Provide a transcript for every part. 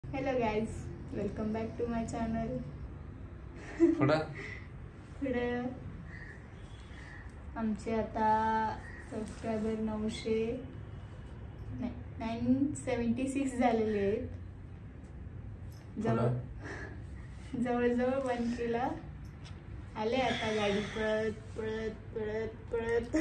Hello guys, welcome back to my channel. पुढं आमचे आता सबस्क्रायबर 976 झालेले आहेत. जवळजवळ 1K ला आले आता. गाडी पळत पळत पळत पळत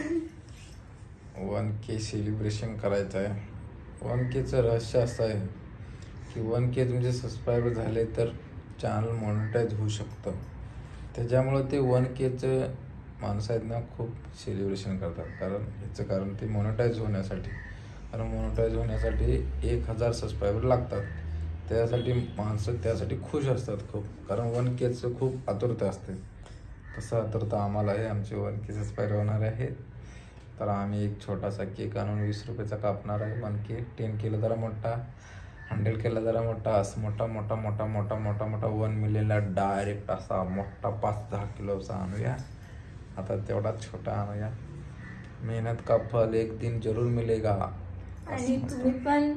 1K सेलिब्रेशन करायचं आहे. 1Kचं रहस्य असं आहे की 1K तुमचे सबस्क्रायबर झाले तर चॅनल मॉनिटाईज होऊ शकतं. त्याच्यामुळं ते 1Kचं माणसं आहेत ना खूप सेलिब्रेशन करतात. याचं कारण ते मॉनिटाईज होण्यासाठी. कारण मॉनिटाईज होण्यासाठी 1000 सबस्क्रायबर लागतात. त्यासाठी माणसं त्यासाठी खुश असतात खूप. कारण 1Kचं खूप आतुरता असते. तसं आतुरता आम्हाला आहे. आमचे 1K सबस्क्रायबर होणार आहेत. तर आम्ही एक छोटासा केक आणून 20 रुपयाचा कापणार आहे. 1K 10 केलं जरा मोठा, 100 केला जरा मोठा, असं मोठा 1 मिलियनला डायरेक्ट असा मोठा 5-10 किलोचा आणूया. आता तेवढा छोटा आणूया. मेहनत का फल एक दिन जरूर मिलेगा. आणि तुम्ही पण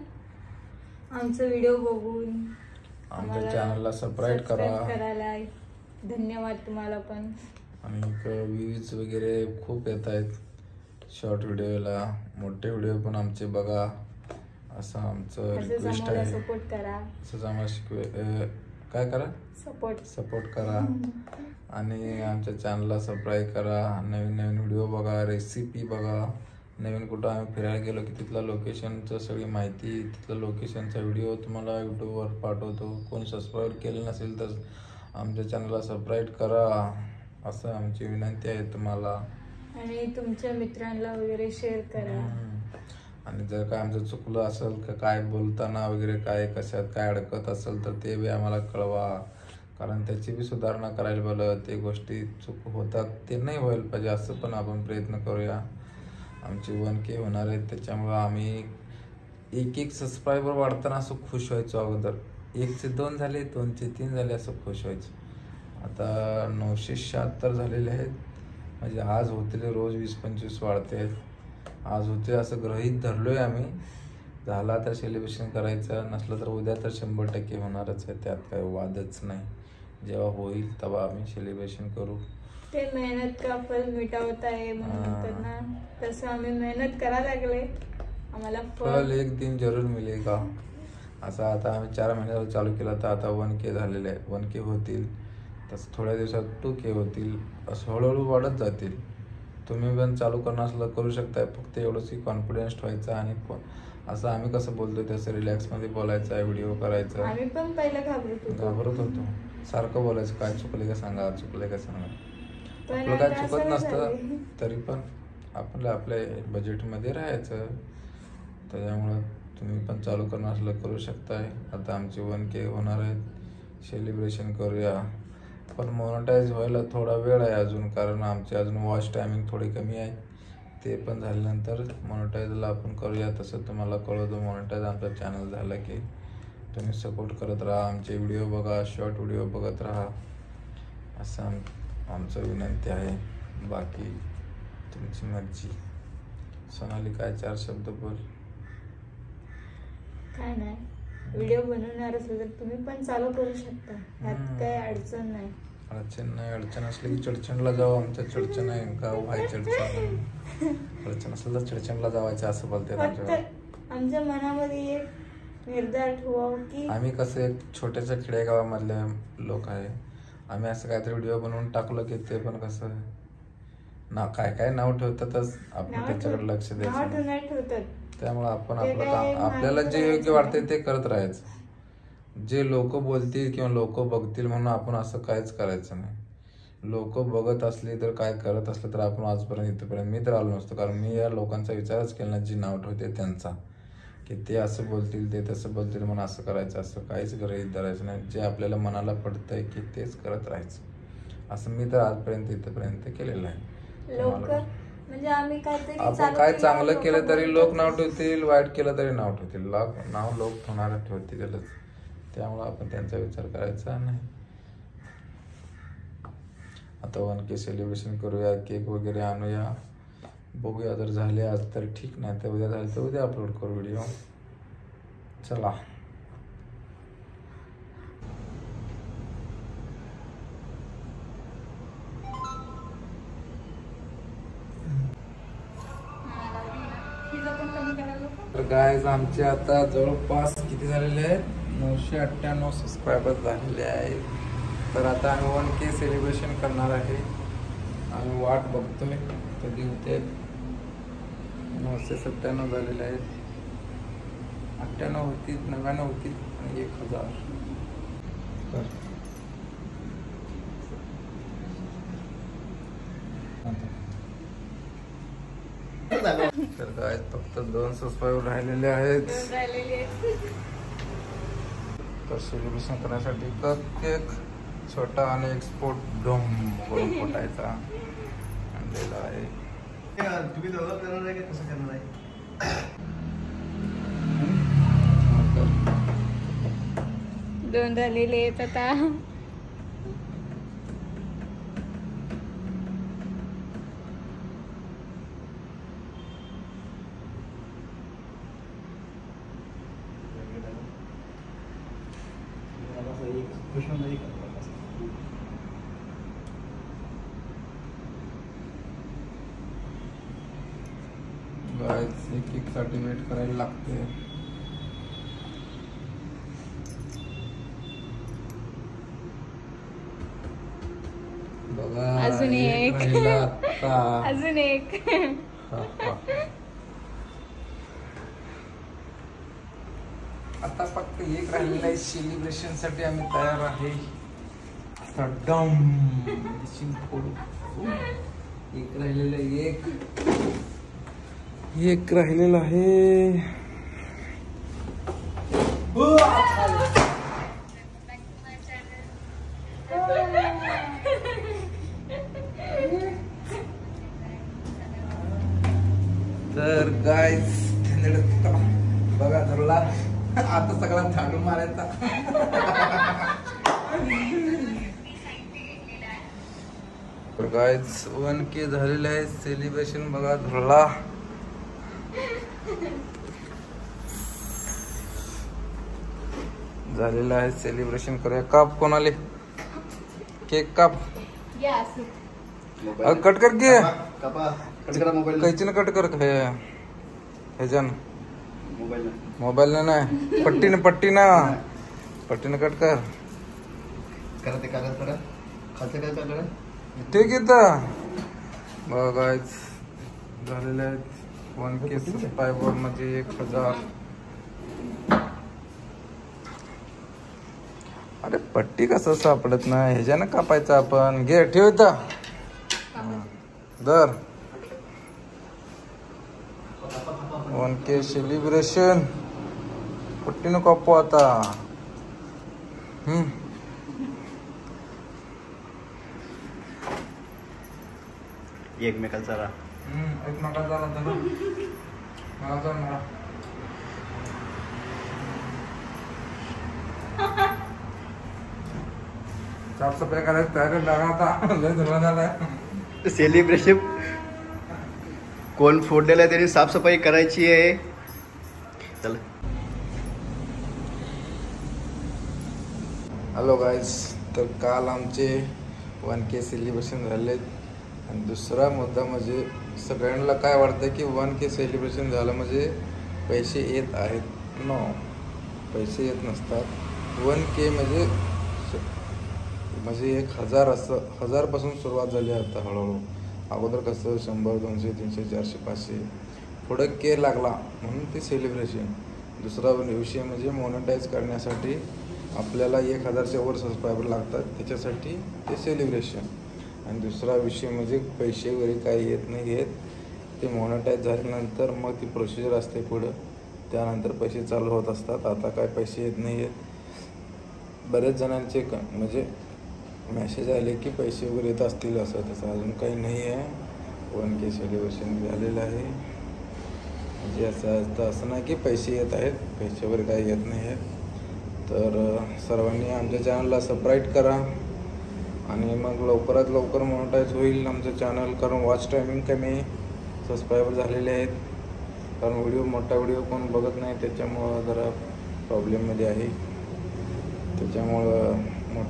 आमचा व्हिडिओ बघून आमच्या चॅनलला सबस्क्राईब करायला धन्यवाद तुम्हाला पण. आणि व्ह्यूज वगैरे खूप येत आहेत शॉर्ट व्हिडिओला. मोठे व्हिडिओ पण आमचे बघा, असं आमचं रिक्वेस्ट आहे. सपोर्ट करा. असंच आम्हाला काय करा, सपोर्ट करा. आणि आमच्या चॅनलला सबस्क्राईब करा. नवीन व्हिडिओ बघा, रेसिपी बघा. नवीन कुठं आम्ही फिरायला गेलो की तिथल्या लोकेशनचं सगळी माहिती, तिथल्या लोकेशनचा व्हिडिओ तुम्हाला यूट्यूबवर पाठवतो. कोण सबस्क्राईब केलं नसेल तर आमच्या चॅनलला सबस्क्राईब करा, असं आमची विनंती आहे तुम्हाला. आणि तुमच्या मित्रांना वगैरे शेअर करा. आणि जर काय आमचं चुकलं असेल का काय बोलताना वगैरे काय कशात काय अडकत असेल तर ते बी आम्हाला कळवा. कारण त्याची बी सुधारणा करायला पाहिजे. ते गोष्टी चूक होतात ते नाही व्हायला पाहिजे, असं पण आपण प्रयत्न करूया. आमची 1K होणार आहेत. त्याच्यामुळं आम्ही एक सबस्क्रायबर वाढताना असं खुश व्हायचो. अगोदर 1चे 2 झाले, 2चे 3 झाले, असं खुश व्हायचो. आता 976 झालेले आहेत. म्हणजे आज होतील रोज 20-25 वाढते आहेत. आज होते असं गृहीत धरलोय आम्ही. झाला तर सेलिब्रेशन करायचं, नसलं तर उद्या तर 100% होणारच आहे. त्यात काही वादच नाही. जेव्हा होईल तेव्हा आम्ही सेलिब्रेशन करू. ते मेहनत का फल मिटावत आहे म्हणून ना, तसं आम्ही मेहनत करायला लागले. आम्हाला फल एक दिन जरूर मिलेगा. असं आता आम्ही 4 महिन्यावर चालू केलं तर आता 1K झालेले आहे. 1K होतील, तसं थोड्या दिवसात 2K होतील. असं हळूहळू वाढत जातील. तुम्ही पण चालू करणार असलं करू शकताय. फक्त एवढंच की कॉन्फिडन्स ठेवायचा. आणि असं आम्ही कसं बोलतो तसं रिलॅक्समध्ये बोलायचं आहे, व्हिडिओ करायचं. आम्ही पण पहिलं घाबरत होतो. सारखं बोलायचं, काय चुकले का सांगा, चुकले का सांगा. आपलं काय चुकत नसतं तरी पण आपल्या बजेटमध्ये राहायचं. त्याच्यामुळं तुम्ही पण चालू करणार असलं करू शकताय. आता आमची 1K होणार आहेत. सेलिब्रेशन करूया. पण मॉनिटाईज व्हायला थोडा वेळ आहे अजून. कारण आमची अजून वॉच टायमिंग थोडी कमी आहे. ते पण झाल्यानंतर मॉनिटाईजला आपण करूया. तसं तुम्हाला कळवतो मॉनिटाईज आमचा चॅनल झाला की. तुम्ही सपोर्ट करत राहा, आमचे व्हिडिओ बघा, शॉर्ट व्हिडिओ बघत राहा, असं आमचं विनंती आहे. बाकी तुमची मर्जी. सोनाली काय 4 शब्द बोल. काय नाही, व्हिडिओ बनवणार असेल तर तुम्ही पण चालू करू शकता. यात काही अडचण नाही. अडचण असली की चडचणला जाऊ. आमच्या चडचण आहे गाव आहे चडचण. अडचण असलं तर चडचणला जावायचं असं बोलते. आमच्या मनामध्ये एक निर्धार ठेवा की आम्ही कसं एक छोट्याशा खेडेगावामधले लोक आहे. आम्ही असं काहीतरी व्हिडिओ बनवून टाकलं की ते पण कसं ना काय नाव ठेवतातच. आपण त्याच्याकडे लक्ष द्यायचं. त्यामुळे आपण आपलं काम, आपल्याला जे योग्य वाटते ते करत राहायचं. जे लोक बोलतील किंवा लोक बघतील म्हणून आपण असं काहीच करायचं नाही. लोक बघत असली तर काय करत असलं तर आपण आजपर्यंत इथपर्यंत मी तर आलो नसतो. कारण मी या लोकांचा विचारच केला नाही. जे नाव ठेवते त्यांचा, की ते असं बोलतील ते तसं बोलतील म्हणून असं करायचं, असं काहीच गृहीत धरायचं नाही. जे आपल्याला मनाला पडतंय की तेच करत राहायचं. असं मी तर आजपर्यंत इथपर्यंत केलेलं आहे. म्हणजे आम्ही आपण काय चांगलं केलं तरी लोक नाव ठेवतील, वाईट केलं तरी नाव ठेवतील. नाव लोक ठेवतीलच. त्यामुळे आपण त्यांचा विचार करायचा नाही. आता 1K सेलिब्रेशन करूया, केक वगैरे आणूया, बघूया. जर झाले आज तर ठीक, नाही तर उद्या झाले तर उद्या अपलोड करू व्हिडिओ. चला. गायज आमचे आता जवळपास किती झालेले आहेत, 998 सबस्क्रायबर झालेले आहेत. तर आता आम्ही 1K सेलिब्रेशन करणार आहे. आम्ही वाट बघतोय कधी होते. 997 झालेले आहेत. 98 होतील, 99 होतील आणि 1000. तर काय फक्त 2 सबस्क्राईबर राहिलेले आहेत. तर सेलिब्रेशन करण्यासाठी केक छोटा आणि एक स्पोर्ट डोम करून फुटायचा आणलेला आहे. तुम्ही दोघं करणार आहे की कसं करणार आहे? 2 झालेले आहेत आता. केक साठी वेट करायला लागते. बघा अजून एक. राहिला आता. अजून एक. आता फक्त एक राहिलेला आहे. सेलिब्रेशन साठी आम्ही तयार आहे. आता डम एक राहिलेला आहे. एक राहिलेला आहे. तर गाइस बघा धरला. आता सगळा झाडून मारायचा. तर गाइस 1K झालेलं आहे. सेलिब्रेशन बघा धरला. झालेलं आहे सेलिब्रेशन करूया. काप कोणाले केक काप. कट कर घे. कैची कट कर. ह्याच्यान मोबाईल नाही पट्टीनं कट कर. ठीक आहे तर बघा झालेले आहेत 1K सबस्क्रायबर म्हणजे 1000. अरे पट्टी कसं सापडत नाही. ह्याच्यानं कापायचं आपण. घे ठेव इथं. दर 1K सेलिब्रेशन पट्टीनं कापू आता. एकमेकाला जरा एकमेकाला जरा मला साफसफाई करायचं तयारी लागा. लय धुवा झालाय. सेलिब्रेशन कोण फोडलेलं आहे त्याने साफसफाई करायची आहे. चल. Hello guys. तर काल आमचे 1K सेलिब्रेशन झाले. आणि दुसरा मुद्दा म्हणजे सगळ्यांना काय वाटतं की 1K सेलिब्रेशन झालं म्हणजे पैसे येत आहेत. नो, पैसे येत नसतात. 1K म्हणजे 1000 असं 1000पासून सुरुवात झाली. आता हळूहळू अगोदर कसं 100, 200, 300, 400, 500 पुढं K लागला म्हणून ते सेलिब्रेशन. दुसरा विषय म्हणजे मोनेटाईज करण्यासाठी आपल्याला 1000च्या वर सबस्क्रायबर लागतात. त्याच्यासाठी ते सेलिब्रेशन. आणि दुसरा विषय म्हणजे पैसे वगैरे काही येत नाही आहेत. ते मोनेटाईज झाल्यानंतर मग ती प्रोसिजर असते पुढं. त्यानंतर पैसे चालू होत असतात. आता काय पैसे येत नाही आहेत. बरेच जणांचे म्हणजे मेसेज आले की पैसे वगैरे येत असतील. असं तसं अजून काही नाही आहे. 1K सेलिब्रेशन झालेलं आहे. म्हणजे असं नाही की पैसे येत आहेत. पैसे वगैरे काही येत नाही आहेत. तर सर्वांनी आमच्या चॅनलला सबस्क्राईब करा. आणि मग लवकरात लवकर मोनेटाईज होईल आमचं चॅनल. कारण वॉच टायमिंग कमी, सबस्क्रायबर झालेले आहेत. कारण मोठा व्हिडिओ कोण बघत नाही. त्याच्यामुळं जरा प्रॉब्लेममध्ये आहे. त्याच्यामुळं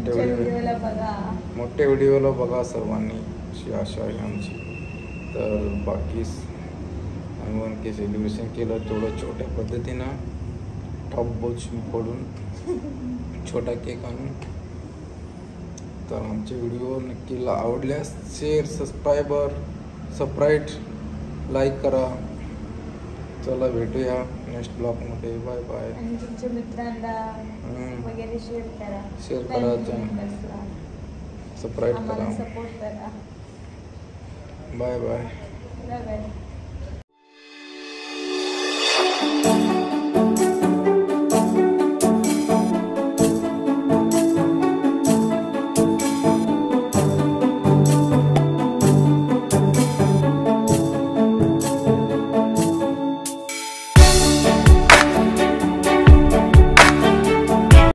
मोठ्या व्हिडिओला बघा सर्वांनी, अशी आशा आहे आमची. तर बाकी आम्ही 1K सेलिब्रेशन केलं थोडं छोट्या पद्धतीनं, टॉप बॉच पडून छोटा केक आणून. तर आमचे व्हिडिओ नक्की आवडल्यास शेअर, सबस्क्राईब, लाईक करा. चला भेटूया नेक्स्ट ब्लॉगमध्ये. Bye bye. आणि तुमच्या मित्रांना वगैरे शेअर करा. सबस्क्राईब करा. सपोर्ट करा. आम्हाला सपोर्ट करा. Bye bye. Bye bye.